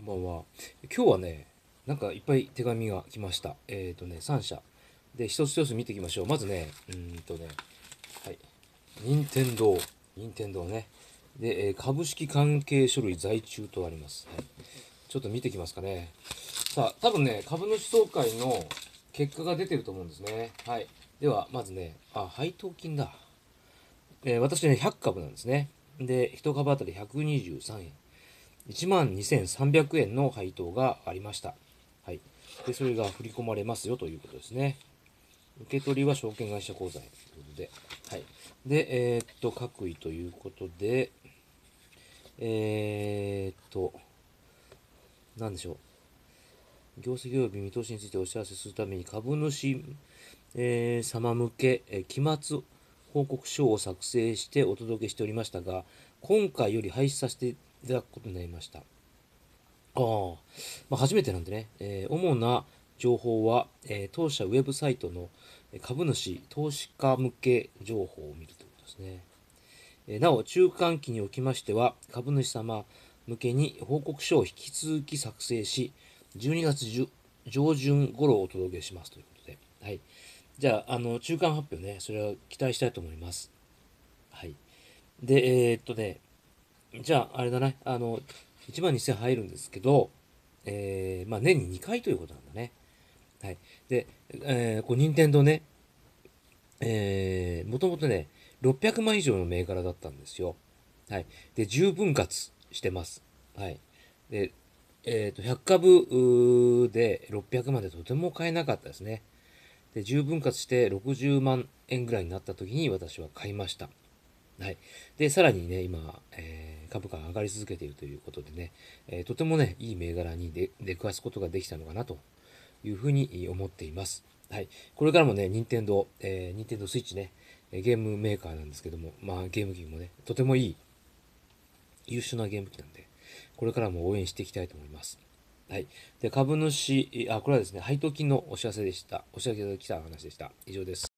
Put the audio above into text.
ばんは。今日はね、なんかいっぱい手紙が来ました。3社。で、一つ一つ見ていきましょう。まずね、はい。任天堂。任天堂ね。で、株式関係書類在中とあります。はい。ちょっと見ていきますかね。さあ、多分ね、株主総会の結果が出てると思うんですね。はい。では、まずね、配当金だ。私ね、100株なんですね。で、1株当たり123円。1万2300円の配当がありました。はい。で、それが振り込まれますよということですね。受け取りは証券会社口座へということで。はい。で、各位ということで、なんでしょう。業績及び見通しについてお知らせするために株主、様向け、期末報告書を作成してお届けしておりましたが、今回より廃止させていただくことになりました。初めてなんでね、主な情報は、当社ウェブサイトの株主、投資家向け情報を見るということですね。なお、中間期におきましては、株主様向けに報告書を引き続き作成し、12月上旬頃お届けしますということで。はい。じゃあ、中間発表ね、それは期待したいと思います。はい。で、じゃあ、あれだね、1万2000入るんですけど、年に2回ということなんだね。はい。で、任天堂ね、もともとね、600万以上の銘柄だったんですよ。はい。で、10分割してます。はい。で、100株で600万でとても買えなかったですね。で、10分割して60万円ぐらいになった時に私は買いました。はい。で、さらにね、今、株価が上がり続けているということでね、とてもね、いい銘柄に出くわすことができたのかなというふうに思っています。はい。これからもね、任天堂スイッチね、ゲームメーカーなんですけども、ゲーム機もね、とてもいい、優秀なゲーム機なんで、これからも応援していきたいと思います。はい。で、株主、これはですね、配当金のお知らせでした。お知らせが来た話でした。以上です。